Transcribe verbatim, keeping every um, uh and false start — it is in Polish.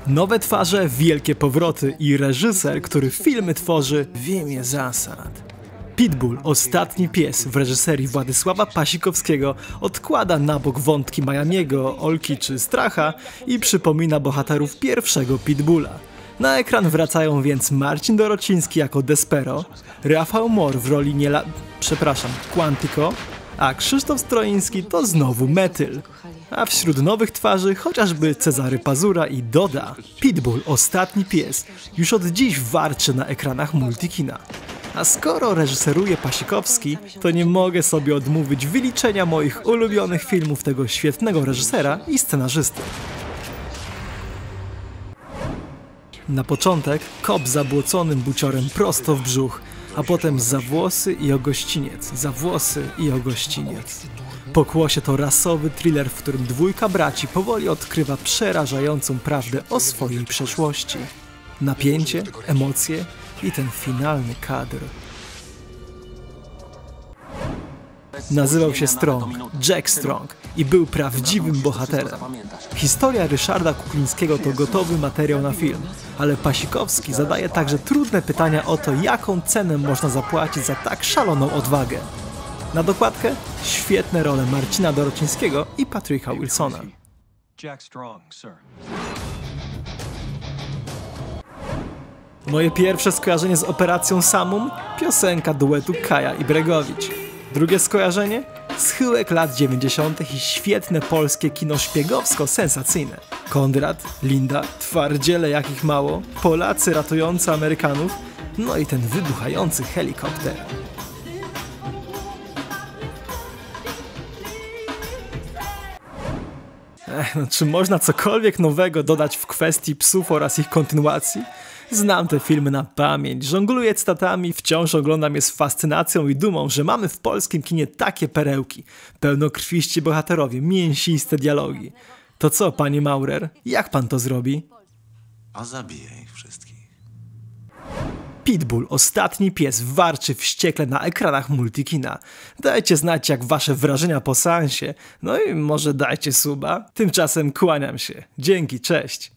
Nowe twarze, wielkie powroty i reżyser, który filmy tworzy w imię zasad. Pitbull, ostatni pies w reżyserii Władysława Pasikowskiego odkłada na bok wątki Miamiego, Olki czy Stracha i przypomina bohaterów pierwszego Pitbulla. Na ekran wracają więc Marcin Dorociński jako Despero, Rafał Mor w roli Niela... przepraszam, Quantico, a Krzysztof Stroiński to znowu Metyl. A wśród nowych twarzy chociażby Cezary Pazura i Doda. Pitbull, ostatni pies, już od dziś warczy na ekranach Multikina. A skoro reżyseruje Pasikowski, to nie mogę sobie odmówić wyliczenia moich ulubionych filmów tego świetnego reżysera i scenarzysty. Na początek kop zabłoconym buciorem prosto w brzuch, a potem za włosy i o gościniec, za włosy i o gościniec. Pokłosie to rasowy thriller, w którym dwójka braci powoli odkrywa przerażającą prawdę o swojej przeszłości. Napięcie, emocje i ten finalny kadr. Nazywał się Strong, Jack Strong i był prawdziwym bohaterem. Historia Ryszarda Kuklińskiego to gotowy materiał na film, ale Pasikowski zadaje także trudne pytania o to, jaką cenę można zapłacić za tak szaloną odwagę. Na dokładkę świetne role Marcina Dorocińskiego i Patricka Wilsona. Jack Strong, sir. Moje pierwsze skojarzenie z operacją Samum? Piosenka duetu Kaja i Bregowicz. Drugie skojarzenie? Schyłek lat dziewięćdziesiątych i świetne polskie kino szpiegowsko-sensacyjne. Konrad, Linda, twardziele jakich mało, Polacy ratujący Amerykanów, no i ten wybuchający helikopter. Ech, no, czy można cokolwiek nowego dodać w kwestii psów oraz ich kontynuacji? Znam te filmy na pamięć, żongluję cytatami, wciąż oglądam je z fascynacją i dumą, że mamy w polskim kinie takie perełki. Pełnokrwiści bohaterowie, mięsiste dialogi. To co, panie Maurer, jak pan to zrobi? A zabiję ich wszystkich. Pitbull, ostatni pies, warczy wściekle na ekranach Multikina. Dajcie znać, jak wasze wrażenia po seansie, no i może dajcie suba. Tymczasem kłaniam się. Dzięki, cześć.